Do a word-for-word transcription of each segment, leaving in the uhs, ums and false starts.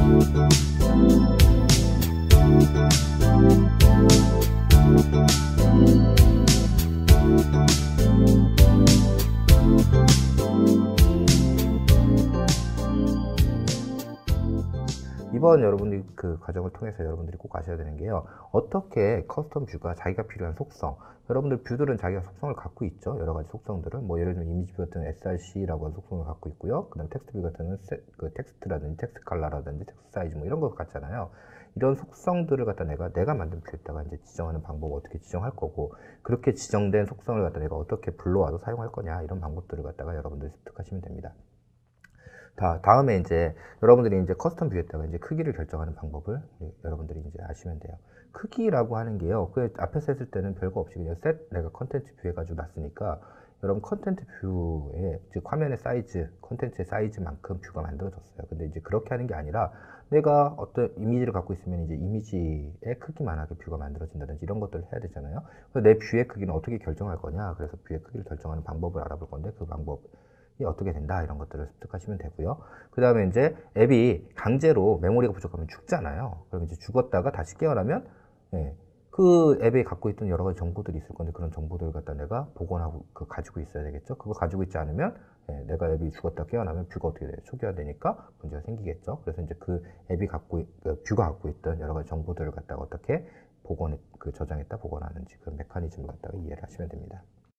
이번 여러분들이 그 과정을 통해서 여러분들이 꼭 아셔야 되는 게요, 어떻게 커스텀 뷰가 자기가 필요한 속성, 여러분들 뷰들은 자기가 속성을 갖고 있죠. 여러 가지 속성들을, 뭐 예를 들면 이미지 뷰 같은 에스알씨라고 하는 속성을 갖고 있고요. 그 다음 텍스트 뷰 같은 세, 그 텍스트라든지 텍스트 컬러라든지 텍스트 사이즈 뭐 이런 것 같잖아요. 이런 속성들을 갖다 내가 내가 만든 뷰에다가 이제 지정하는 방법을 어떻게 지정할 거고, 그렇게 지정된 속성을 갖다 내가 어떻게 불러와서 사용할 거냐, 이런 방법들을 갖다가 여러분들이 습득하시면 됩니다. 다, 다음에 이제 여러분들이 이제 커스텀 뷰에다가 이제 크기를 결정하는 방법을 여러분들이 이제 아시면 돼요. 크기라고 하는 게요, 그 앞에서 했을 때는 별거 없이 그냥 셋, 내가 컨텐츠 뷰 해가지고 놨으니까, 여러분 컨텐츠 뷰에, 즉 화면의 사이즈, 컨텐츠의 사이즈만큼 뷰가 만들어졌어요. 근데 이제 그렇게 하는 게 아니라, 내가 어떤 이미지를 갖고 있으면 이제 이미지의 크기만하게 뷰가 만들어진다든지 이런 것들을 해야 되잖아요. 그래서 내 뷰의 크기는 어떻게 결정할 거냐, 그래서 뷰의 크기를 결정하는 방법을 알아볼 건데, 그 방법 이 어떻게 된다, 이런 것들을 습득하시면 되고요. 그 다음에 이제 앱이 강제로 메모리가 부족하면 죽잖아요. 그럼 이제 죽었다가 다시 깨어나면, 예, 그 앱에 갖고 있던 여러 가지 정보들이 있을 건데, 그런 정보들을 갖다 내가 복원하고 그 가지고 있어야 되겠죠. 그거 가지고 있지 않으면, 예, 내가 앱이 죽었다 깨어나면 뷰가 어떻게 돼요? 초기화되니까 문제가 생기겠죠. 그래서 이제 그 앱이 갖고 그 뷰가 갖고 있던 여러 가지 정보들을 갖다가 어떻게 복원, 그 저장했다 복원하는지, 그 메커니즘을 갖다가 이해를 하시면 됩니다.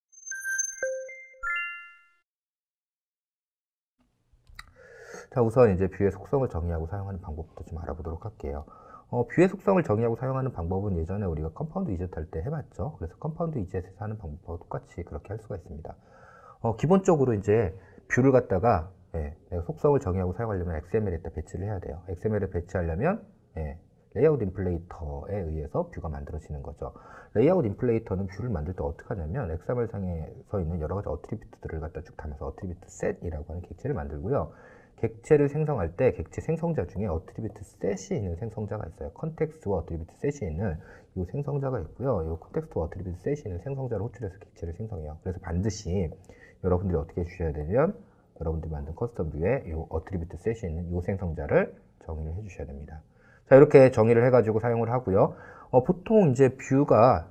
자, 우선 이제 뷰의 속성을 정의하고 사용하는 방법부터 좀 알아보도록 할게요. 어, 뷰의 속성을 정의하고 사용하는 방법은 예전에 우리가 컴파운드 위젯 할 때 해봤죠. 그래서 컴파운드 위젯에서 하는 방법과 똑같이 그렇게 할 수가 있습니다. 어, 기본적으로 이제 뷰를 갖다가, 예, 내가 속성을 정의하고 사용하려면 엑스엠엘에다 배치를 해야 돼요. 엑스엠엘에 배치하려면, 예, 레이아웃 인플레이터에 의해서 뷰가 만들어지는 거죠. 레이아웃 인플레이터는 뷰를 만들 때 어떻게 하냐면, 엑스엠엘 상에서 있는 여러 가지 어트리뷰트들을 갖다 쭉 담아서 어트리뷰트 셋이라고 하는 객체를 만들고요. 객체를 생성할 때 객체 생성자 중에 어트리뷰트 셋이 있는 생성자가 있어요. 컨텍스트와 어트리뷰트 셋이 있는 이 생성자가 있고요. 이 컨텍스트와 어트리뷰트 셋이 있는 생성자를 호출해서 객체를 생성해요. 그래서 반드시 여러분들이 어떻게 해주셔야 되냐면, 여러분들이 만든 커스텀 뷰에 이 어트리뷰트 셋이 있는 이 생성자를 정의를 해주셔야 됩니다. 자, 이렇게 정의를 해가지고 사용을 하고요. 어, 보통 이제 뷰가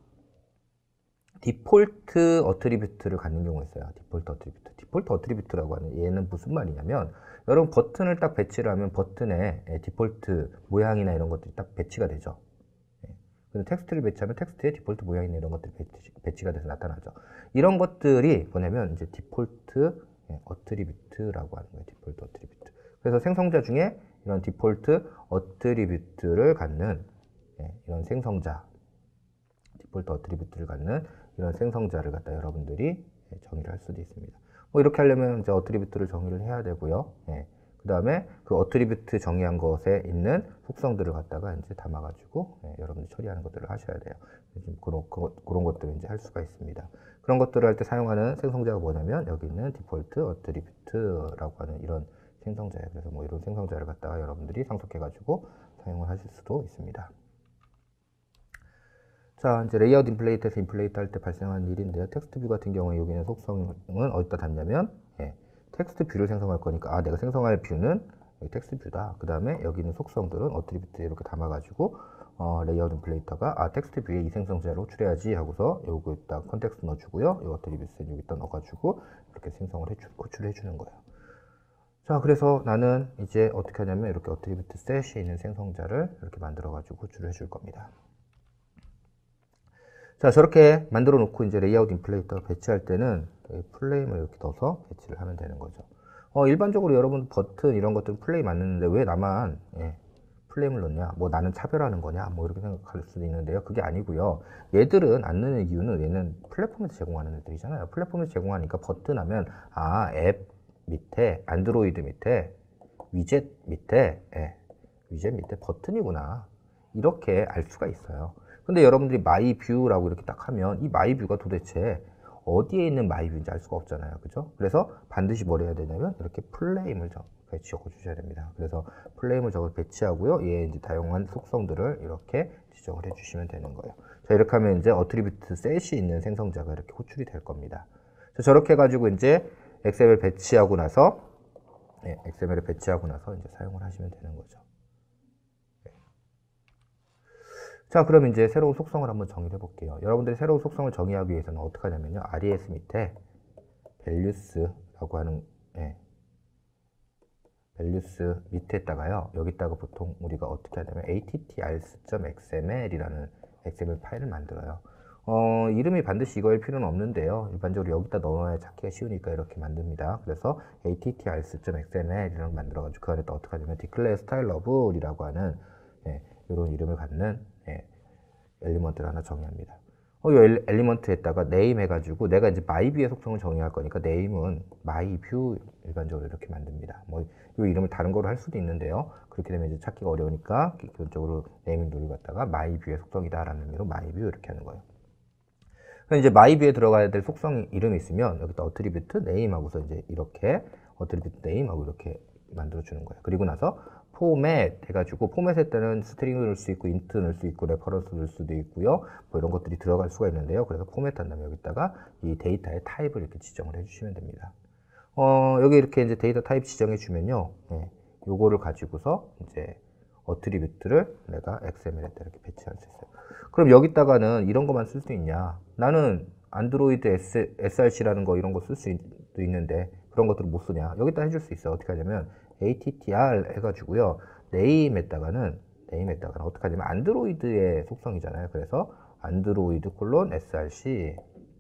디폴트 어트리뷰트를 갖는 경우가 있어요. 디폴트 어트리뷰트. 디폴트 어트리뷰트라고 하는 얘는 무슨 말이냐면, 여러분 버튼을 딱 배치를 하면 버튼에 디폴트 모양이나 이런 것들이 딱 배치가 되죠. 그래서 텍스트를 배치하면 텍스트에 디폴트 모양이나 이런 것들이 배치, 배치가 돼서 나타나죠. 이런 것들이 뭐냐면 이제 디폴트 어트리뷰트라고 하는 거예요. 디폴트 어트리뷰트. 그래서 생성자 중에 이런 디폴트 어트리뷰트를 갖는, 이런 생성자, 디폴트 어트리뷰트를 갖는 이런 생성자를 갖다 여러분들이 정의를 할 수도 있습니다. 뭐 이렇게 하려면 이제 어트리뷰트를 정의를 해야 되고요. 예. 그 다음에 그 어트리뷰트 정의한 것에 있는 속성들을 갖다가 이제 담아가지고, 예, 여러분들이 처리하는 것들을 하셔야 돼요. 그런, 그런 것들을 이제 할 수가 있습니다. 그런 것들을 할 때 사용하는 생성자가 뭐냐면, 여기 있는 디폴트 어트리뷰트라고 하는 이런 생성자예요. 그래서 뭐 이런 생성자를 갖다가 여러분들이 상속해가지고 사용을 하실 수도 있습니다. 자, 이제 레이아웃 인플레이트에서 인플레이트 할 때 발생하는 일인데요. 텍스트 뷰 같은 경우에 여기는 속성은 어디다 담냐면, 예, 텍스트 뷰를 생성할 거니까, 아, 내가 생성할 뷰는 여기 텍스트 뷰다. 그 다음에 여기 있는 속성들은 어트리뷰트에 이렇게 담아가지고, 어, 레이아웃 인플레이터가, 아, 텍스트 뷰에 이 생성자를 호출해야지 하고서 여기다 컨텍스트 넣어주고요. 이 어트리뷰트는 여기다 넣어가지고 이렇게 생성을 해주, 호출을 해주는 거예요. 자, 그래서 나는 이제 어떻게 하냐면, 이렇게 어트리뷰트 셋이 있는 생성자를 이렇게 만들어가지고 호출을 해줄 겁니다. 자, 저렇게 만들어 놓고 이제 레이아웃 인플레이터 배치할 때는 플레임을 이렇게 넣어서 배치를 하면 되는 거죠. 어, 일반적으로 여러분 버튼 이런 것들은 플레임 안 넣는데 왜 나만, 예, 플레임을 넣냐? 뭐 나는 차별하는 거냐? 뭐 이렇게 생각할 수도 있는데요. 그게 아니고요. 얘들은 안 넣는 이유는 얘는 플랫폼에서 제공하는 애들이잖아요. 플랫폼에서 제공하니까 버튼 하면, 아, 앱 밑에, 안드로이드 밑에, 위젯 밑에, 예, 위젯 밑에 버튼이구나. 이렇게 알 수가 있어요. 근데 여러분들이 마이 뷰라고 이렇게 딱 하면 이 마이 뷰가 도대체 어디에 있는 마이 뷰인지 알 수가 없잖아요. 그죠? 그래서 반드시 뭘 해야 되냐면 이렇게 플레임을 적어 주셔야 됩니다. 그래서 플레임을 적어 배치하고요. 얘 이제 다양한 속성들을 이렇게 지정을 해 주시면 되는 거예요. 자, 이렇게 하면 이제 어트리뷰트 셋이 있는 생성자가 이렇게 호출이 될 겁니다. 자, 저렇게 해가지고 이제 엑스엠엘 배치하고 나서 네, 엑스엠엘에 배치하고 나서 이제 사용을 하시면 되는 거죠. 네. 자, 그럼 이제 새로운 속성을 한번 정의해 볼게요. 여러분들이 새로운 속성을 정의하기 위해서는 어떻게 하냐면요. res 밑에 values라고 하는, 네, values 밑에다가요. 여기다가 보통 우리가 어떻게 하냐면 attrs.xml이라는 엑스엠엘 파일을 만들어요. 어, 이름이 반드시 이거일 필요는 없는데요. 일반적으로 여기다 넣어야 찾기가 쉬우니까 이렇게 만듭니다. 그래서 attrs.xml이라는 걸 만들어가지고 그 안에 또 어떻게 하냐면 declare style of이라고 하는, 예, 이런 이름을 갖는, 예, 엘리먼트를 하나 정의합니다. 어, 이 엘리먼트에다가 name 해가지고 내가 이제 myview의 속성을 정의할 거니까 name은 myview 일반적으로 이렇게 만듭니다. 뭐, 이 이름을 다른 거로 할 수도 있는데요. 그렇게 되면 이제 찾기가 어려우니까 기본적으로 name 룰을 갖다가 myview의 속성이다라는 의미로 myview 이렇게 하는 거예요. 그럼 이제 myview에 들어가야 될 속성 이름이 있으면 여기다 attribute name하고서 이제 이렇게 attribute name하고 이렇게 만들어 주는 거예요. 그리고 나서 포맷 해가지고 포맷에 따른 스트링을 넣을 수 있고 인트 넣을 수 있고 레퍼런스 넣을 수도 있고요. 뭐 이런 것들이 들어갈 수가 있는데요. 그래서 포맷 한 다음에 여기다가 이 데이터의 타입을 이렇게 지정을 해주시면 됩니다. 어, 여기 이렇게 이제 데이터 타입 지정해 주면요. 네, 요거를 가지고서 이제 어트리뷰트를 내가 엑스엠엘에다 이렇게 배치할 수 있어요. 그럼 여기다가는 이런 것만 쓸 수 있냐? 나는 안드로이드 에스알씨라는 거 이런 거 쓸 수도 있는데 그런 것들을 못 쓰냐? 여기다 해줄 수 있어요. 어떻게 하냐면 attr 해가지고요. name에다가는 name에다가는 어떻게 하냐면 안드로이드의 속성이잖아요. 그래서 안드로이드 콜론 에스알씨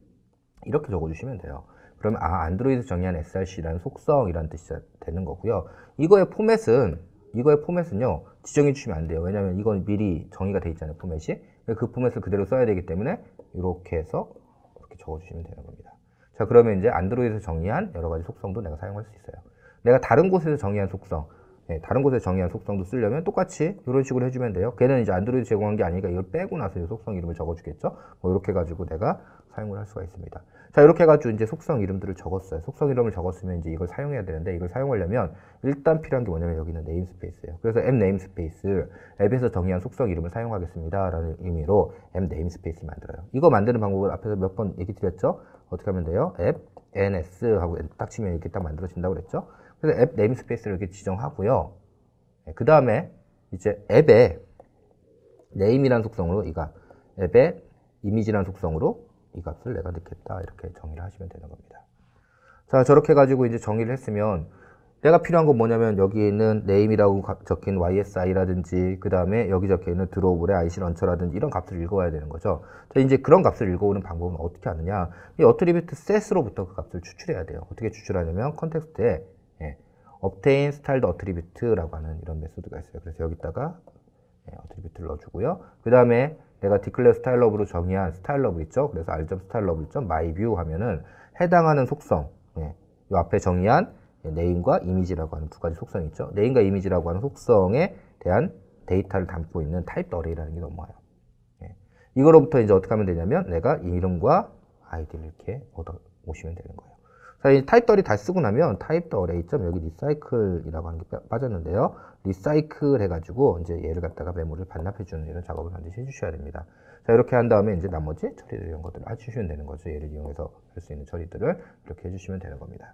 이렇게 적어주시면 돼요. 그러면 아 안드로이드 정의한 에스알씨라는 속성이라는 뜻이 되는 거고요. 이거의 포맷은 이거의 포맷은요 지정해 주시면 안 돼요. 왜냐하면 이건 미리 정의가 돼 있잖아요. 포맷이. 그 포맷을 그대로 써야 되기 때문에 이렇게 해서 이렇게 적어주시면 되는 겁니다. 자, 그러면 이제 안드로이드에서 정의한 여러 가지 속성도 내가 사용할 수 있어요. 내가 다른 곳에서 정의한 속성, 네, 다른 곳에서 정의한 속성도 쓰려면 똑같이 이런 식으로 해주면 돼요. 걔는 이제 안드로이드 제공한 게 아니니까 이걸 빼고 나서 이 속성 이름을 적어주겠죠. 뭐 이렇게 해가지고 내가 사용을 할 수가 있습니다. 자, 이렇게 해가지고 이제 속성 이름들을 적었어요. 속성 이름을 적었으면 이제 이걸 사용해야 되는데 이걸 사용하려면 일단 필요한 게 뭐냐면 여기는 네임스페이스예요. 그래서 앱 네임스페이스, 앱에서 정의한 속성 이름을 사용하겠습니다. 라는 의미로 앱 네임스페이스를 만들어요. 이거 만드는 방법을 앞에서 몇 번 얘기 드렸죠. 어떻게 하면 돼요? 앱 ns 하고 딱 치면 이렇게 딱 만들어진다고 그랬죠. 그래서 앱 네임스페이스를 이렇게 지정하고요. 그 다음에 이제 앱의 name이라는 속성으로 이가 앱의 이미지라는 속성으로 이 값을 내가 넣겠다 이렇게 정의를 하시면 되는 겁니다. 자, 저렇게 가지고 이제 정의를 했으면 내가 필요한 건 뭐냐면 여기 있는 name이라고 적힌 와이에스아이라든지 그 다음에 여기 적혀 있는 드로우볼의 아이씨 런처라든지 이런 값을 읽어와야 되는 거죠. 자, 이제 그런 값을 읽어오는 방법은 어떻게 하느냐? 이 어트리뷰트 set으로부터 그 값을 추출해야 돼요. 어떻게 추출하냐면 컨텍스트에 예, obtain styled attribute라고 하는 이런 메소드가 있어요. 그래서 여기다가 예, attribute를 넣어주고요. 그 다음에 내가 declare style of로 정의한 style of 있죠. 그래서 r.style of.myview 하면은 해당하는 속성, 예, 이 앞에 정의한 name과 image라고 하는 두 가지 속성이 있죠. name과 image라고 하는 속성에 대한 데이터를 담고 있는 typed array라는 게 넘어와요. 예. 이거로부터 이제 어떻게 하면 되냐면 내가 이름과 아이디를 이렇게 얻어 오시면 되는 거예요. 자, 이 typed array 다 쓰고 나면 typed array 점 여기 recycle이라고 하는 게 빠졌는데요. recycle 해가지고 이제 얘를 갖다가 메모리를 반납해주는 이런 작업을 반드시 해주셔야 됩니다. 자, 이렇게 한 다음에 이제 나머지 처리들 이런 것들을 해주시면 되는 거죠. 얘를 이용해서 할 수 있는 처리들을 이렇게 해주시면 되는 겁니다.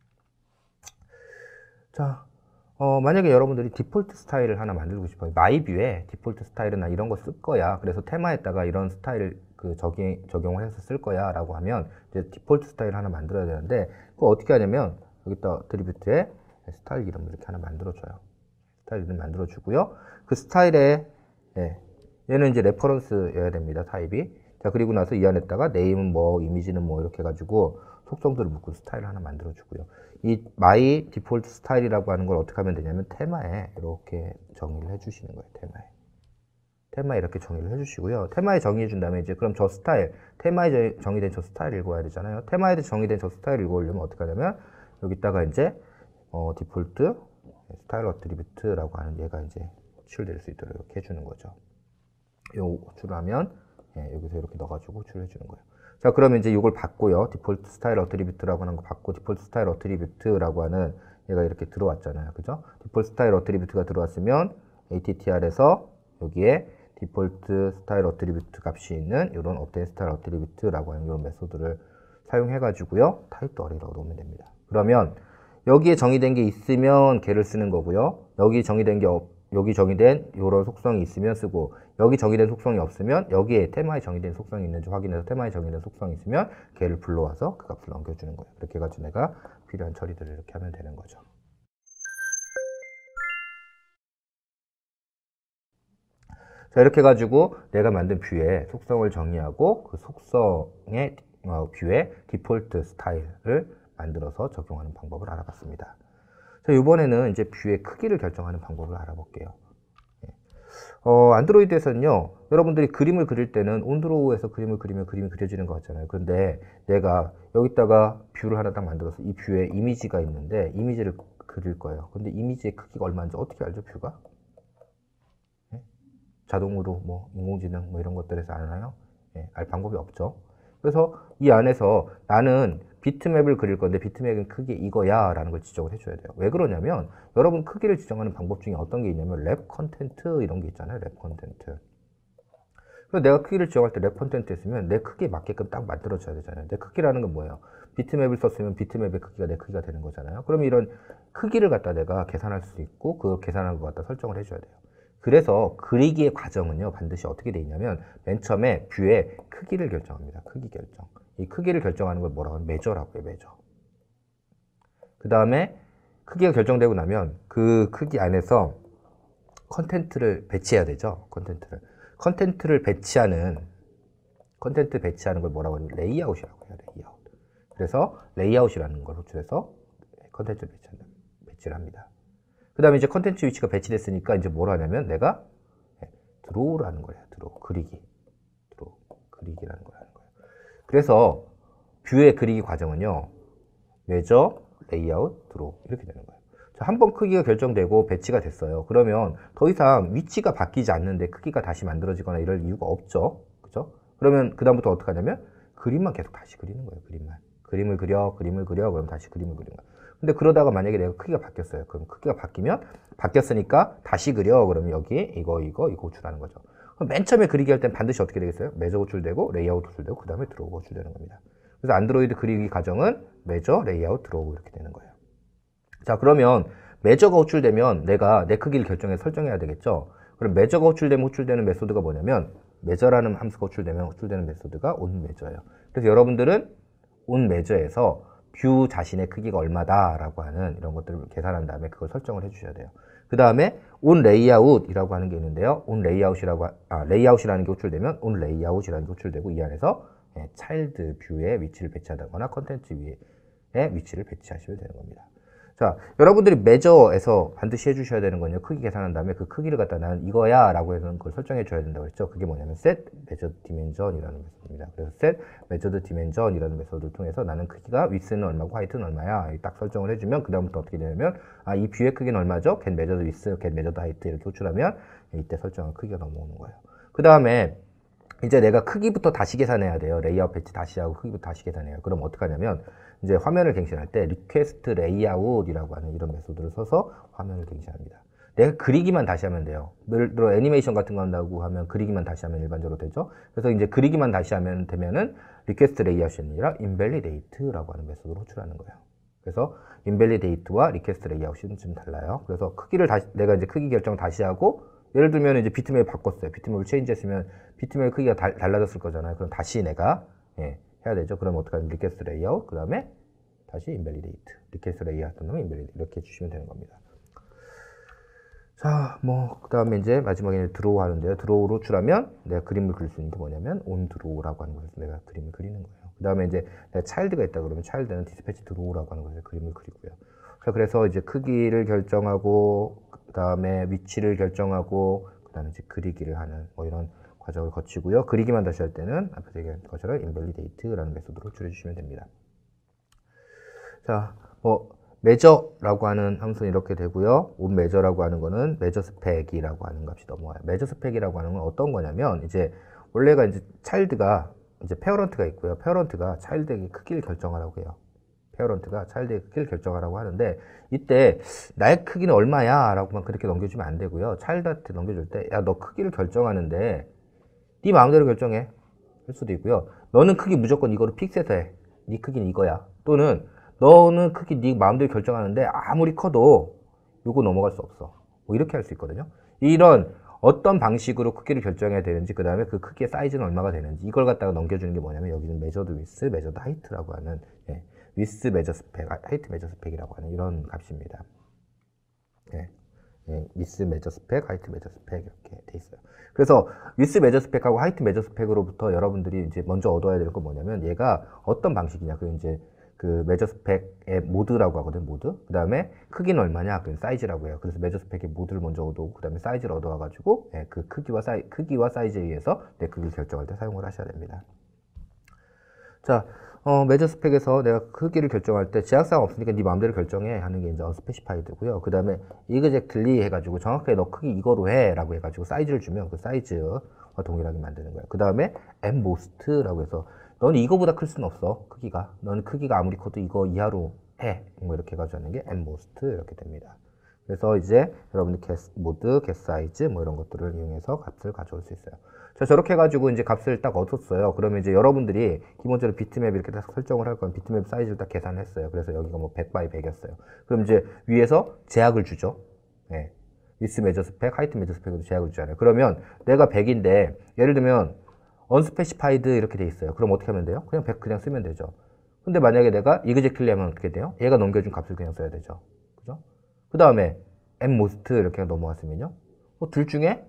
자, 어, 만약에 여러분들이 디폴트 스타일을 하나 만들고 싶어요. 마이뷰에 디폴트 스타일은 나 이런 거 쓸 거야. 그래서 테마에다가 이런 스타일을 그 적용, 적용을 해서 쓸 거야. 라고 하면 이제 디폴트 스타일 하나 만들어야 되는데 그거 어떻게 하냐면 여기다 트리뷰트에 스타일 이름을 이렇게 하나 만들어줘요. 스타일 이름 만들어주고요. 그 스타일에 예, 얘는 이제 레퍼런스여야 됩니다. 타입이. 자, 그리고 나서 이 안에다가 네임은 뭐, 이미지는 뭐 이렇게 해가지고 속성들을 묶고 스타일 하나 만들어주고요. 이 my default 스타일이라고 하는 걸 어떻게 하면 되냐면 테마에 이렇게 정의를 해주시는 거예요. 테마에. 테마에 이렇게 정의를 해주시고요. 테마에 정의해 준 다음에 이제 그럼 저 스타일, 테마에 정의된 저 스타일 읽어야 되잖아요. 테마에 정의된 저 스타일 읽어오려면 어떻게 하냐면 여기다가 이제 어, 디폴트 스타일 어트리뷰트라고 하는 얘가 이제 호출될 수 있도록 이렇게 해주는 거죠. 요 호출을 하면 예, 여기서 이렇게 넣어가지고 호출을 해주는 거예요. 자, 그러면 이제 이걸 받고요. 디폴트 스타일 어트리뷰트라고 하는 거 받고 디폴트 스타일 어트리뷰트라고 하는 얘가 이렇게 들어왔잖아요. 그죠? 디폴트 스타일 어트리뷰트가 들어왔으면 에이티티알에서 여기에 디폴트 스타일 어트리뷰트 값이 있는 이런 업데이트 스타일 어트리뷰트라고 하는 이런 메소드를 사용해 가지고요. 타입도 어레이라고 놓으면 됩니다. 그러면 여기에 정의된 게 있으면 걔를 쓰는 거고요. 여기 정의된 게 없, 여기 정의된 이런 속성이 있으면 쓰고, 여기 정의된 속성이 없으면 여기에 테마에 정의된 속성이 있는지 확인해서 테마에 정의된 속성이 있으면 걔를 불러와서 그 값을 넘겨주는 거예요. 이렇게 해가지고 내가 필요한 처리들을 이렇게 하면 되는 거죠. 자, 이렇게 해가지고 내가 만든 뷰의 속성을 정의하고 그 속성의 어, 뷰의 디폴트 스타일을 만들어서 적용하는 방법을 알아봤습니다. 자, 이번에는 이제 뷰의 크기를 결정하는 방법을 알아볼게요. 어, 안드로이드에서는요, 여러분들이 그림을 그릴 때는 온드로우에서 그림을 그리면 그림이 그려지는 것 같잖아요. 근데 내가 여기다가 뷰를 하나 딱 만들어서 이 뷰에 이미지가 있는데 이미지를 그릴 거예요. 근데 이미지의 크기가 얼마인지 어떻게 알죠, 뷰가? 네? 자동으로 뭐 인공지능 뭐 이런 것들에서 아나요? 네, 알 방법이 없죠. 그래서 이 안에서 나는 비트맵을 그릴 건데 비트맵은 크기 이거야 라는 걸 지적을 해줘야 돼요. 왜 그러냐면 여러분 크기를 지정하는 방법 중에 어떤 게 있냐면 랩 컨텐트 이런 게 있잖아요. 랩 컨텐트. 그래서 내가 크기를 지정할 때 랩 컨텐트 했으면 내 크기에 맞게끔 딱 만들어줘야 되잖아요. 내 크기라는 건 뭐예요? 비트맵을 썼으면 비트맵의 크기가 내 크기가 되는 거잖아요. 그럼 이런 크기를 갖다 내가 계산할 수 있고 그 계산한 거 갖다 설정을 해줘야 돼요. 그래서 그리기의 과정은요 반드시 어떻게 돼 있냐면 맨 처음에 뷰의 크기를 결정합니다. 크기 결정. 이 크기를 결정하는 걸 뭐라고 하면 메저라고 해요. 메저. 그 다음에 크기가 결정되고 나면 그 크기 안에서 컨텐트를 배치해야 되죠. 컨텐트를. 컨텐트를 배치하는 컨텐트 배치하는 걸 뭐라고 하냐면 레이아웃이라고 해요. 레이아웃. 그래서 레이아웃이라는 걸 호출해서 컨텐츠를 배치한다. 배치를 합니다. 그 다음에 이제 컨텐츠 위치가 배치됐으니까 이제 뭘 하냐면 내가 드로우라는 거예요. 드로우. 그리기. 드로우. 그리기라는 걸 하는 거예요. 그래서 뷰의 그리기 과정은요. 메저, 레이아웃, 드로우 이렇게 되는 거예요. 한 번 크기가 결정되고 배치가 됐어요. 그러면 더 이상 위치가 바뀌지 않는데 크기가 다시 만들어지거나 이럴 이유가 없죠. 그죠? 그러면 그 다음부터 어떻게 하냐면 그림만 계속 다시 그리는 거예요. 그림만. 그림을 그려, 그림을 그려, 그럼 다시 그림을 그리는 거예요. 근데 그러다가 만약에 내가 크기가 바뀌었어요. 그럼 크기가 바뀌면 바뀌었으니까 다시 그려. 그러면 여기 이거, 이거, 이거 호출하는 거죠. 그럼 맨 처음에 그리기 할 땐 반드시 어떻게 되겠어요? 메저 호출되고 레이아웃 호출되고 그 다음에 드로우 호출되는 겁니다. 그래서 안드로이드 그리기 과정은 메저, 레이아웃, 드로우 이렇게 되는 거예요. 자, 그러면 메저가 호출되면 내가 내 크기를 결정해 설정해야 되겠죠. 그럼 메저가 호출되면 호출되는 메소드가 뭐냐면 메저라는 함수가 호출되면 호출되는 메소드가 onMeasure예요. 그래서 여러분들은 onMeasure에서 뷰 자신의 크기가 얼마다 라고 하는 이런 것들을 계산한 다음에 그걸 설정을 해 주셔야 돼요. 그 다음에 onLayout이라고 하는 게 있는데요. onLayout이라고 아 레이아웃이라는 게 호출되면 onLayout이라는 게 호출되고 이 안에서 예, 차일드 뷰의 위치를 배치하거나 컨텐츠 위에 위치를 배치하시면 되는 겁니다. 자, 여러분들이 메저에서 반드시 해주셔야 되는 건요. 크기 계산한 다음에 그 크기를 갖다 나는 이거야 라고 해서 그걸 설정해 줘야 된다고 했죠. 그게 뭐냐면 set measured dimension 이라는 메소드입니다. 그래서 set measured dimension 이라는 메소드를 통해서 나는 크기가 width는 얼마고 height는 얼마야 딱 설정을 해주면 그 다음부터 어떻게 되냐면 아, 이 뷰의 크기는 얼마죠? get measured width, get measured height 이렇게 호출하면 이때 설정한 크기가 넘어오는 거예요. 그 다음에 이제 내가 크기부터 다시 계산해야 돼요. 레이아웃 배치 다시 하고 크기부터 다시 계산해요. 그럼 어떻게 하냐면 이제 화면을 갱신할 때 request layout이라고 하는 이런 메소드를 써서 화면을 갱신합니다. 내가 그리기만 다시 하면 돼요. 예를 들어 애니메이션 같은 거 한다고 하면 그리기만 다시 하면 일반적으로 되죠. 그래서 이제 그리기만 다시 하면 되면은 request layout이 아니라 invalidate라고 하는 메소드를 호출하는 거예요. 그래서 invalidate와 request layout은 좀 달라요. 그래서 크기를 다시 내가 이제 크기 결정을 다시 하고 예를 들면 이제 비트맵을 바꿨어요. 비트맵을 체인지 했으면 비트맵 크기가 달, 달라졌을 거잖아요. 그럼 다시 내가 예, 해야 되죠. 그럼 어떻게 하면 request layout 그 다음에 다시 invalidate request layout 또는 invalidate 이렇게 해주시면 되는 겁니다. 자, 뭐 그 다음에 이제 마지막에 드로우 하는데요. 드로우로 호출하면 내가 그림을 그릴 수 있는 게 뭐냐면 onDraw라고 하는 것에서 내가 그림을 그리는 거예요. 그 다음에 이제 내가 child가 있다 그러면 child는 dispatch draw라고 하는 것에서 그림을 그리고요. 자, 그래서 이제 크기를 결정하고 그 다음에 위치를 결정하고 그 다음에 이제 그리기를 하는 뭐 이런 과정을 거치고요. 그리기만 다시 할 때는 앞에서 얘기한 것처럼 invalidate라는 메소드로 호출해 주시면 됩니다. 자, 뭐 measure라고 하는 함수는 이렇게 되고요. onMeasure라고 하는 거는 measureSpec이라고 하는 값이 넘어와요. measureSpec이라고 하는 건 어떤 거냐면 이제 원래가 이제 child가 이제 parent가 있고요. parent가 child에게 크기를 결정하라고 해요. 페어런트가 차일드의 크기를 결정하라고 하는데 이때 나의 크기는 얼마야 라고만 그렇게 넘겨주면 안 되고요. 차일드한테 넘겨줄 때 야 너 크기를 결정하는데 네 마음대로 결정해 할 수도 있고요. 너는 크기 무조건 이거로 픽스해서 해. 네 크기는 이거야. 또는 너는 크기 네 마음대로 결정하는데 아무리 커도 요거 넘어갈 수 없어. 뭐 이렇게 할 수 있거든요. 이런 어떤 방식으로 크기를 결정해야 되는지, 그 다음에 그 크기의 사이즈는 얼마가 되는지, 이걸 갖다가 넘겨주는 게 뭐냐면, 여기는 measured width, measured height라고 하는, 예, width measure spec, height measure spec이라고 하는 이런 값입니다. 예, 예, width measure spec, height measure spec 이렇게 돼 있어요. 그래서 width measure spec하고 height measure spec으로부터 여러분들이 이제 먼저 얻어야 될 건 뭐냐면, 얘가 어떤 방식이냐, 그 이제 그 measure spec의 모드라고 하거든, 모드. 그 다음에 크기는 얼마냐, 그 사이즈라고 해요. 그래서 measure spec의 모드를 먼저 얻어오고, 그 다음에 사이즈를 얻어와가지고, 예, 그 크기와 사이, 크기와 사이즈에 의해서 내 크기를 결정할 때 사용을 하셔야 됩니다. 자, 어, measure spec에서 내가 크기를 결정할 때 제약사항 없으니까 네 마음대로 결정해 하는 게 이제 unspecified고요. 그 다음에 exactly 해가지고 정확하게 너 크기 이거로 해 라고 해가지고 사이즈를 주면 그 사이즈와 동일하게 만드는 거예요. 그 다음에 at most라고 해서 너는 이거보다 클 수는 없어, 크기가. 너는 크기가 아무리 커도 이거 이하로 해. 뭐 이렇게 해가지고 하는 게 at most 이렇게 됩니다. 그래서 이제 여러분들 get mode, get size 뭐 이런 것들을 이용해서 값을 가져올 수 있어요. 자, 저렇게 해가지고 이제 값을 딱 얻었어요. 그러면 이제 여러분들이 기본적으로 비트맵 이렇게 딱 설정을 할 거면 비트맵 사이즈를 딱 계산을 했어요. 그래서 여기가 뭐 백 바이 백이었어요. 그럼 이제 위에서 제약을 주죠. 네. width measure spec, height measure spec으로 제약을 주잖아요. 그러면 내가 백인데 예를 들면 unspecified 이렇게 돼 있어요. 그럼 어떻게 하면 돼요? 그냥 백 그냥 쓰면 되죠. 근데 만약에 내가 exactly 하면 어떻게 돼요? 얘가 넘겨준 값을 그냥 써야 되죠. 그죠? 그 다음에 at most 이렇게 넘어갔으면요. 뭐 둘 중에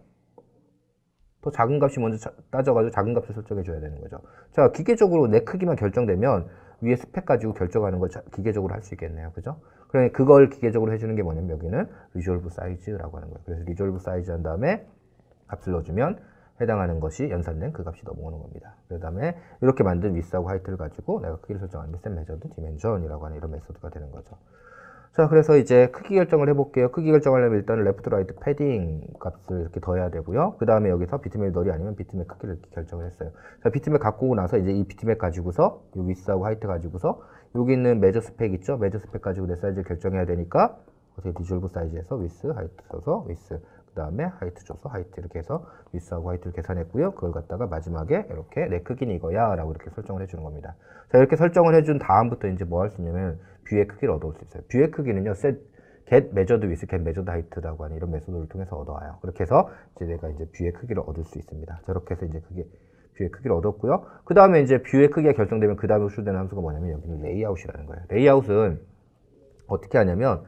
더 작은 값이 먼저 따져가지고 작은 값을 설정해 줘야 되는 거죠. 자, 기계적으로 내 크기만 결정되면 위에 스펙 가지고 결정하는 걸 기계적으로 할 수 있겠네요. 그죠? 그러니 그걸 기계적으로 해주는 게 뭐냐면 여기는 resolve size라고 하는 거예요. 그래서 resolve size 한 다음에 값을 넣어주면 해당하는 것이 연산된 그 값이 넘어오는 겁니다. 그 다음에 이렇게 만든 width하고 height를 가지고 내가 크기를 설정하는 게 set measured dimension이라고 하는 이런 메소드가 되는 거죠. 자, 그래서 이제 크기 결정을 해볼게요. 크기 결정하려면 일단은 레프트 라이트 패딩 값을 이렇게 더해야 되고요. 그 다음에 여기서 비트맵 널이 아니면 비트맵 크기를 이렇게 결정을 했어요. 자, 비트맵 갖고 오고 나서 이제 이 비트맵 가지고서 이 width하고 height 가지고서 여기 있는 measure spec 있죠? measure spec 가지고 내 사이즈를 결정해야 되니까 어떻게 resolve size에서 width, height 써서 width, 그 다음에 height 줘서 height 이렇게 해서 width하고 height를 계산했고요. 그걸 갖다가 마지막에 이렇게 내 크기는 이거야 라고 이렇게 설정을 해주는 겁니다. 자, 이렇게 설정을 해준 다음부터 이제 뭐 할 수 있냐면 뷰의 크기를 얻어올 수 있어요. 뷰의 크기는요, set, get measured width, get measured height라고 하는 이런 메소드를 통해서 얻어와요. 그렇게 해서 이제 내가 이제 뷰의 크기를 얻을 수 있습니다. 저렇게 해서 이제 그게 뷰의 크기를 얻었고요. 그 다음에 이제 뷰의 크기가 결정되면 그 다음에 호출되는 함수가 뭐냐면 여기는 레이아웃이라는 거예요. 레이아웃은 어떻게 하냐면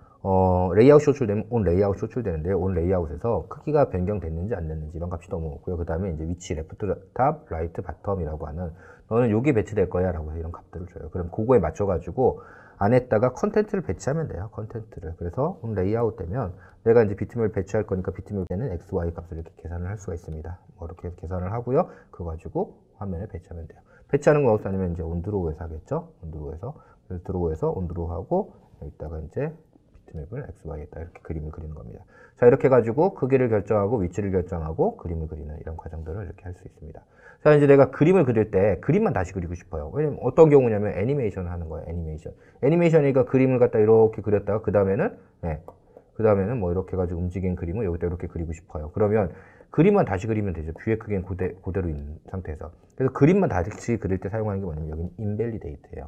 어, 레이아웃이 호출되면 온 레이아웃이 호출되는데요. 온 레이아웃에서 크기가 변경됐는지 안 됐는지 이런 값이 넘어오고요. 그 다음에 이제 위치, 레프트 탑, 라이트 바텀이라고 하는 너는 여기 배치될 거야 라고 해서 이런 값들을 줘요. 그럼 그거에 맞춰가지고 안에다가 컨텐츠를 배치하면 돼요. 컨텐츠를. 그래서 온 레이아웃 되면 내가 이제 비트맵을 배치할 거니까 비트맵에는 x, y 값을 이렇게 계산을 할 수가 있습니다. 뭐 이렇게 계산을 하고요. 그거 가지고 화면에 배치하면 돼요. 배치하는 거 어디서 아니면 이제 온드로우에서 하겠죠. 온드로우에서. 드로우에서 온드로우하고 여기다가 이제 비트맵을 엑스, 와이에다 이렇게 그림을 그리는 겁니다. 자, 이렇게 해가지고 크기를 결정하고 위치를 결정하고 그림을 그리는 이런 과정들을 이렇게 할 수 있습니다. 자, 이제 내가 그림을 그릴 때 그림만 다시 그리고 싶어요. 왜냐면 어떤 경우냐면 애니메이션을 하는 거예요. 애니메이션. 애니메이션이니까 그림을 갖다 이렇게 그렸다가 그 다음에는 네, 그 다음에는 뭐 이렇게 해가지고 움직인 그림을 여기다 이렇게 그리고 싶어요. 그러면 그림만 다시 그리면 되죠. 뷰의 크기는 고대, 그대로 있는 상태에서. 그래서 그림만 다시 그릴 때 사용하는 게 뭐냐면 여기는 인밸리데이트예요.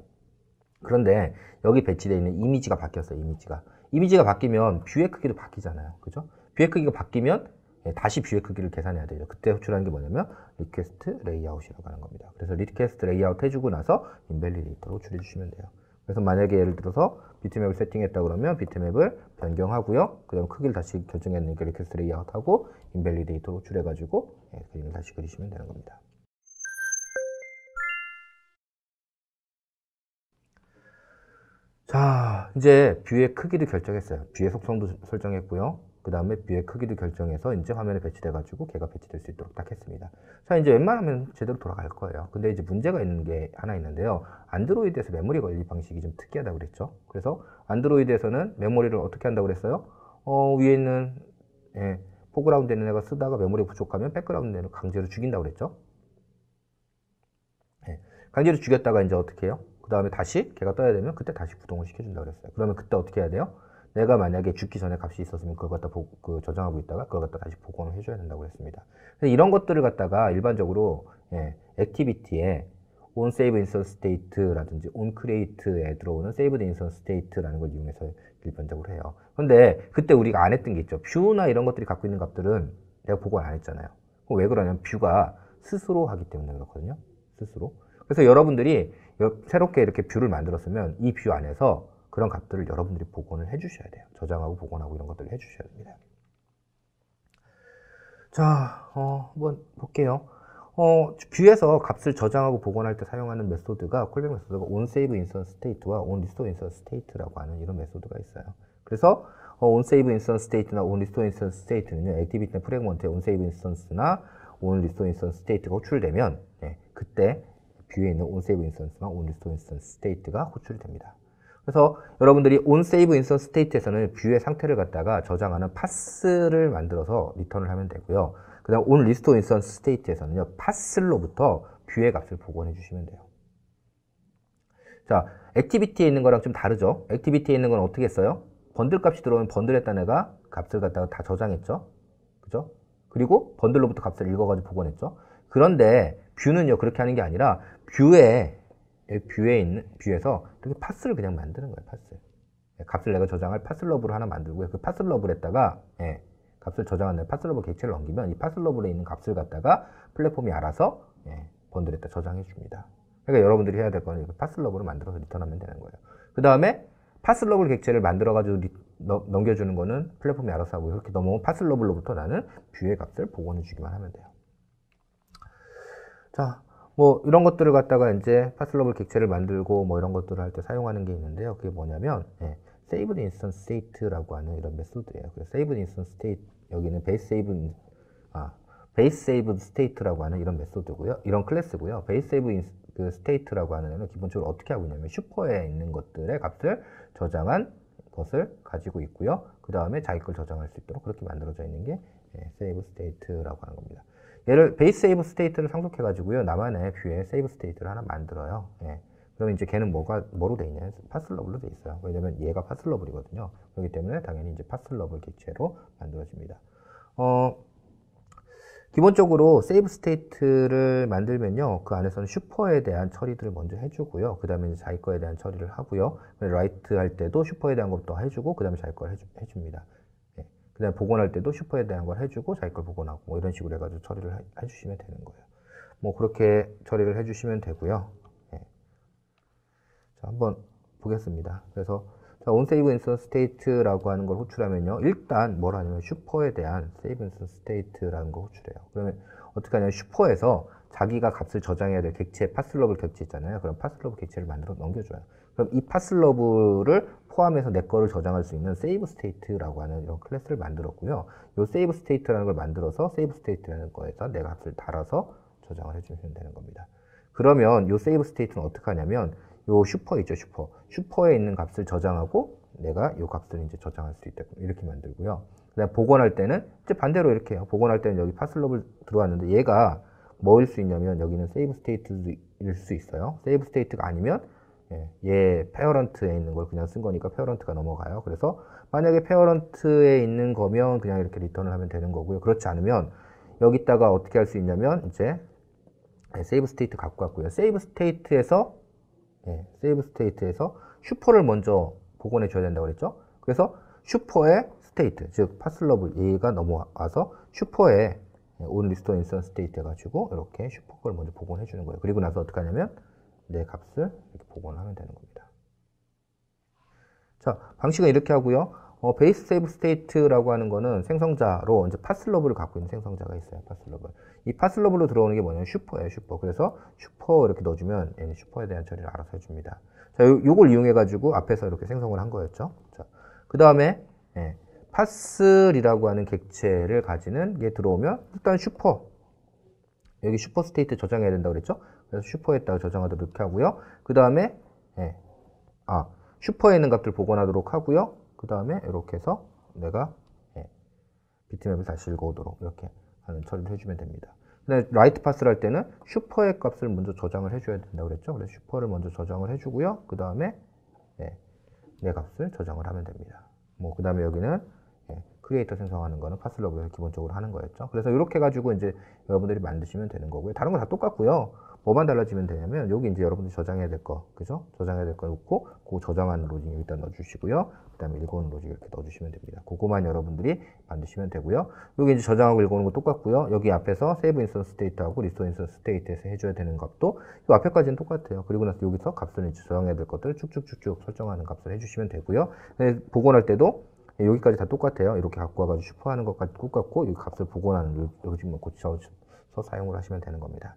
그런데 여기 배치되어 있는 이미지가 바뀌었어요. 이미지가. 이미지가 바뀌면 뷰의 크기도 바뀌잖아요. 그죠? 뷰의 크기가 바뀌면 다시 뷰의 크기를 계산해야 되죠. 그때 호출하는 게 뭐냐면 리퀘스트 레이아웃이라고 하는 겁니다. 그래서 리퀘스트 레이아웃 해주고 나서 인밸리데이터로 호출해 주시면 돼요. 그래서 만약에 예를 들어서 비트맵을 세팅했다 그러면 비트맵을 변경하고요. 그 다음 크기를 다시 결정했으니까 리퀘스트 레이아웃하고 인밸리데이터로 호출해가지고 예, 그림을 다시 그리시면 되는 겁니다. 자, 이제 뷰의 크기를 결정했어요. 뷰의 속성도 설정했고요. 그 다음에 뷰의 크기를 결정해서 이제 화면에 배치돼가지고 걔가 배치될 수 있도록 딱 했습니다. 자, 이제 웬만하면 제대로 돌아갈 거예요. 근데 이제 문제가 있는 게 하나 있는데요. 안드로이드에서 메모리 관리 방식이 좀 특이하다고 그랬죠. 그래서 안드로이드에서는 메모리를 어떻게 한다고 그랬어요? 어, 위에 있는, 예, 포그라운드 있는 애가 쓰다가 메모리 부족하면 백그라운드 애를 강제로 죽인다고 그랬죠. 예, 강제로 죽였다가 이제 어떻게 해요? 그 다음에 다시 걔가 떠야 되면 그때 다시 구동을 시켜준다고 그랬어요. 그러면 그때 어떻게 해야 돼요? 내가 만약에 죽기 전에 값이 있었으면 그걸 갖다 보, 그 저장하고 있다가 그걸 갖다 다시 복원을 해줘야 된다고 했습니다. 이런 것들을 갖다가 일반적으로 예, 액티비티에 on save instance state라든지 on create에 들어오는 saved instance state라는 걸 이용해서 일반적으로 해요. 그런데 그때 우리가 안 했던 게 있죠. 뷰나 이런 것들이 갖고 있는 값들은 내가 보고를 안 했잖아요. 그럼 왜 그러냐면 뷰가 스스로 하기 때문에 그렇거든요. 스스로. 그래서 여러분들이 새롭게 이렇게 뷰를 만들었으면 이 뷰 안에서 그런 값들을 여러분들이 복원을 해주셔야 돼요. 저장하고 복원하고 이런 것들을 해주셔야 됩니다. 자, 어, 한번 볼게요. 어, 뷰에서 값을 저장하고 복원할 때 사용하는 메소드가 콜백 메소드가 onSave instance state와 onRestore instance state라고 하는 이런 메소드가 있어요. 그래서 어, onSave instance state나 onRestore instance state는요, 액티비티나 프래그먼트에 onSave instance나 onRestore instance state가 호출되면 네, 그때 뷰에 있는 onSave instance나 onRestore instance state가 호출이 됩니다. 그래서 여러분들이 onSave instance state에서는 뷰의 상태를 갖다가 저장하는 파스를 만들어서 리턴을 하면 되고요. 그 다음 onRestore instance state에서는요, 파스로부터 뷰의 값을 복원해 주시면 돼요. 자, 액티비티에 있는 거랑 좀 다르죠? 액티비티에 있는 건 어떻게 했어요? 번들 값이 들어오면 번들에다 내가 값을 갖다가 다 저장했죠? 그죠? 그리고 번들로부터 값을 읽어가지고 복원했죠? 그런데 뷰는요, 그렇게 하는 게 아니라 뷰에 뷰에 있는, 뷰에서 이렇게 파스를 그냥 만드는 거예요, 파스. 값을 내가 저장할 파스러브를 하나 만들고요. 그 파스러브에다가, 예, 값을 저장한 파스러브 객체를 넘기면 이 파스러브에 있는 값을 갖다가 플랫폼이 알아서, 예, 번들에다 저장해 줍니다. 그러니까 여러분들이 해야 될 거는 파스러브를 만들어서 리턴하면 되는 거예요. 그 다음에 파스러브 객체를 만들어가지고 리, 너, 넘겨주는 거는 플랫폼이 알아서 하고, 이렇게 넘어온 파스러브로부터 나는 뷰의 값을 복원해 주기만 하면 돼요. 자, 뭐 이런 것들을 갖다가 이제 파스러블 객체를 만들고 뭐 이런 것들을 할 때 사용하는 게 있는데요. 그게 뭐냐면 예, saved instance state라고 하는 이런 메소드예요. 그래서 saved instance state 여기는 base saved 아 base saved state라고 하는 이런 메소드고요. 이런 클래스고요. base saved 그 state라고 하는 애는 기본적으로 어떻게 하고 있냐면 슈퍼에 있는 것들의 값을 저장한 것을 가지고 있고요. 그 다음에 자기 걸 저장할 수 있도록 그렇게 만들어져 있는 게 예, save state라고 하는 겁니다. 얘를 베이스 세이브 스테이트를 상속해 가지고요, 나만의 뷰에 세이브 스테이트를 하나 만들어요. 예. 그러면 이제 걔는 뭐가 뭐로 돼 있냐면 파슬러블로 돼 있어요. 왜냐면 얘가 파슬러블이거든요. 그렇기 때문에 당연히 이제 파슬러블 객체로 만들어집니다. 어, 기본적으로 세이브 스테이트를 만들면요, 그 안에서는 슈퍼에 대한 처리들을 먼저 해주고요. 그 다음에 자기 거에 대한 처리를 하고요. 라이트 할 때도 슈퍼에 대한 것도 해주고, 그 다음에 자기 걸 해주, 해줍니다. 그 다음에 복원할 때도 슈퍼에 대한 걸 해주고 자기 걸 복원하고 뭐 이런 식으로 해가지고 처리를 해주시면 되는 거예요. 뭐 그렇게 처리를 해주시면 되고요. 네. 자, 한번 보겠습니다. 그래서 자, onSave instance state라고 하는 걸 호출하면요, 일단 뭘 하냐면 슈퍼에 대한 save instance state라는 걸 호출해요. 그러면 어떻게 하냐면 슈퍼에서 자기가 값을 저장해야 될 객체, 파슬러블 객체 있잖아요. 그럼 파슬러블 객체를 만들어 넘겨줘요. 그럼 이 파슬러브를 포함해서 내 거를 저장할 수 있는 save state라고 하는 이런 클래스를 만들었고요. 이 save state라는 걸 만들어서 save state라는 거에서 내 값을 달아서 저장을 해주시면 되는 겁니다. 그러면 이 save state는 어떻게 하냐면 요 슈퍼 있죠, 슈퍼. 슈퍼에 있는 값을 저장하고 내가 이 값을 이제 저장할 수 있다. 이렇게 만들고요. 그다음 복원할 때는 이제 반대로 이렇게 해요. 복원할 때는 여기 파슬러블 들어왔는데 얘가 뭐일 수 있냐면 여기는 save state일 수 있어요. save state가 아니면 예, 얘 페어런트에 있는 걸 그냥 쓴 거니까 페어런트가 넘어가요. 그래서 만약에 페어런트에 있는 거면 그냥 이렇게 리턴을 하면 되는 거고요. 그렇지 않으면 여기다가 어떻게 할 수 있냐면 이제 save state 갖고 왔고요. save state에서 예, save state에서 슈퍼를 먼저 복원해 줘야 된다고 그랬죠. 그래서 슈퍼의 state, 즉 파슬러블 얘가 넘어와서 슈퍼에 on restore instance state 해가지고 이렇게 슈퍼 걸 먼저 복원해 주는 거예요. 그리고 나서 어떻게 하냐면 내 값을 이렇게 복원하면 되는 겁니다. 자, 방식은 이렇게 하고요. 어, 베이스 세이브 스테이트라고 하는 거는 생성자로 이제 파슬러블을 갖고 있는 생성자가 있어요. 파슬러블. 이 파슬러블로 들어오는 게 뭐냐면 슈퍼예요. 슈퍼. 그래서 슈퍼 이렇게 넣어주면 얘는 슈퍼에 대한 처리를 알아서 해줍니다. 자, 요, 요걸 이용해 가지고 앞에서 이렇게 생성을 한 거였죠. 자, 그 다음에 예, 파슬이라고 하는 객체를 가지는 게 들어오면 일단 슈퍼 여기 슈퍼 스테이트 저장해야 된다고 그랬죠. 그래서 슈퍼에다가 저장하도록 이렇게 하고요. 그 다음에 예, 아 슈퍼에 있는 값들 복원하도록 하고요. 그 다음에 이렇게 해서 내가 예, 비트맵을 다시 읽어오도록 이렇게 하는 처리를 해주면 됩니다. 근데 라이트 파스를 할 때는 슈퍼의 값을 먼저 저장을 해줘야 된다고 그랬죠. 그래서 슈퍼를 먼저 저장을 해주고요. 그 다음에 예, 내 값을 저장을 하면 됩니다. 뭐 그 다음에 여기는 예, 크리에이터 생성하는 거는 파슬러브에서 기본적으로 하는 거였죠. 그래서 이렇게 가지고 이제 여러분들이 만드시면 되는 거고요. 다른 거 다 똑같고요. 뭐만 달라지면 되냐면 여기 이제 여러분들이 저장해야 될 거, 그죠? 저장해야 될 거 놓고 그 저장하는 로직 여기다 넣어주시고요. 그 다음에 읽어오는 로직 이렇게 넣어주시면 됩니다. 그거만 여러분들이 만드시면 되고요. 여기 이제 저장하고 읽어오는 거 똑같고요. 여기 앞에서 save instance state하고 restore instance state에서 해줘야 되는 값도 이 앞에까지는 똑같아요. 그리고 나서 여기서 값을 이제 저장해야 될 것들을 쭉쭉쭉쭉 설정하는 값을 해주시면 되고요. 복원할 때도 여기까지 다 똑같아요. 이렇게 갖고 와가지고 슈퍼하는 것까지 똑같고 이 값을 복원하는 로직 뭐 고쳐서 사용을 하시면 되는 겁니다.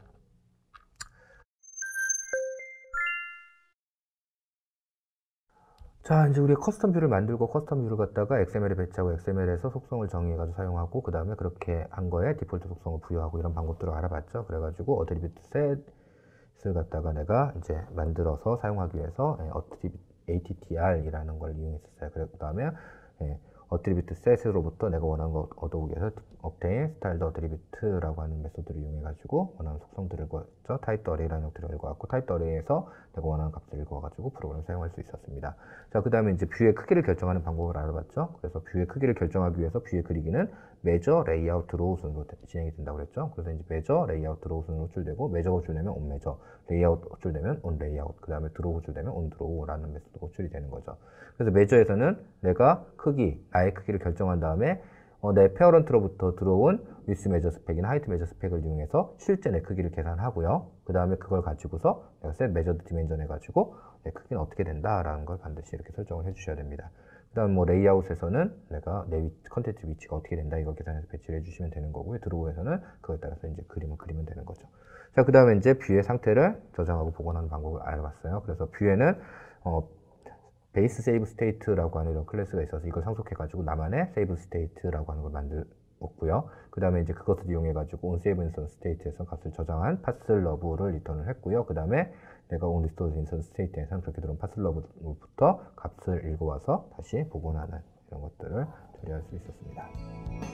자, 이제 우리 커스텀 뷰를 만들고 커스텀 뷰를 갖다가 엑스엠엘에 배치하고 엑스엠엘에서 속성을 정의해가지고 사용하고 그 다음에 그렇게 한 거에 디폴트 속성을 부여하고 이런 방법들을 알아봤죠. 그래가지고 어트리뷰트 셋을 갖다가 내가 이제 만들어서 사용하기 위해서 어트리뷰트 에이티티알이라는 걸 이용했었어요. 그 다음에 어트리뷰트 셋으로부터 내가 원하는 거 얻어오기 위해서 obtain styled attribute라고 하는 메소드를 이용해가지고 원하는 속성들을 읽었죠. typed array라는 형태를 읽어갖고 typed array에서 내가 원하는 값을 읽어가지고 프로그램을 사용할 수 있었습니다. 자, 그 다음에 이제 뷰의 크기를 결정하는 방법을 알아봤죠. 그래서 뷰의 크기를 결정하기 위해서 뷰의 크기는 measure, layout, draw 순으로 진행이 된다고 그랬죠. 그래서 이제 measure, layout, draw 순으로 호출되고 measure 호출되면 on measure, layout 호출되면 on layout, 그 다음에 draw 호출되면 on draw라는 메소드가 호출이 되는 거죠. 그래서 measure에서는 내가 크기, 나의 크기를 결정한 다음에 어, 내 페어런트로부터 들어온 width measure spec이나 height measure spec을 이용해서 실제 내 크기를 계산하고요. 그 다음에 그걸 가지고서 내가 set measured dimension 해가지고 내 크기는 어떻게 된다라는 걸 반드시 이렇게 설정을 해주셔야 됩니다. 그 다음 뭐 레이아웃에서는 내가 내 컨텐츠 위치가 어떻게 된다 이걸 계산해서 배치를 해주시면 되는 거고요. 드로우에서는 그거에 따라서 이제 그림을 그리면 되는 거죠. 자, 그 다음에 이제 뷰의 상태를 저장하고 복원하는 방법을 알아봤어요. 그래서 뷰에는 어, 베이스 세이브 스테이트라고 하는 이런 클래스가 있어서 이걸 상속해가지고 나만의 세이브 스테이트라고 하는 걸 만들었고요. 그 다음에 이제 그것을 이용해가지고 on save instance state에서 값을 저장한 파슬러브를 리턴을 했고요. 그 다음에 내가 on restore instance state에서는 그렇게 들어온 파슬러브부터 값을 읽어와서 다시 복원하는 이런 것들을 처리할 수 있었습니다.